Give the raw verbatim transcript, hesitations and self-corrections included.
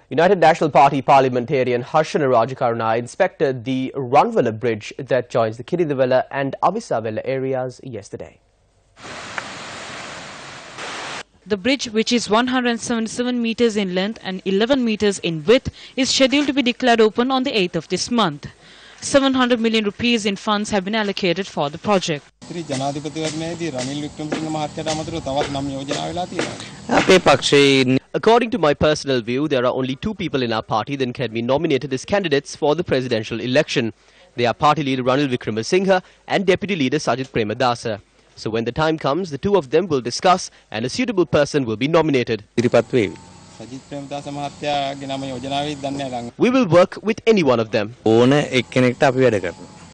United National Party parliamentarian Harshana Rajakaruna inspected the Ranwala bridge that joins the Kiridivella and Avisavella areas yesterday. The bridge, which is one hundred seventy-seven meters in length and eleven meters in width, is scheduled to be declared open on the eighth of this month. seven hundred million rupees in funds have been allocated for the project. According to my personal view, there are only two people in our party that can be nominated as candidates for the presidential election. They are party leader Ranil Wickramasinghe and deputy leader Sajith Premadasa. So when the time comes, the two of them will discuss and a suitable person will be nominated. We will work with any one of them.